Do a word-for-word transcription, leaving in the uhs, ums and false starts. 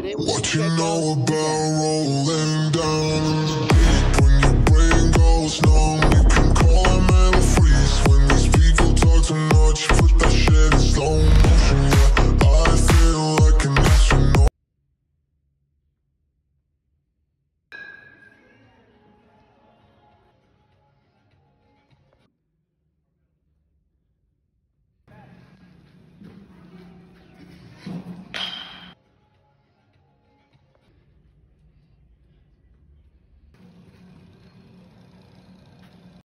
What you know about rolling down in the deep? When your brain goes numb, you can call a mental freeze. When these people talk too much, put that shit in slow motion. Yeah, I feel like an astronaut.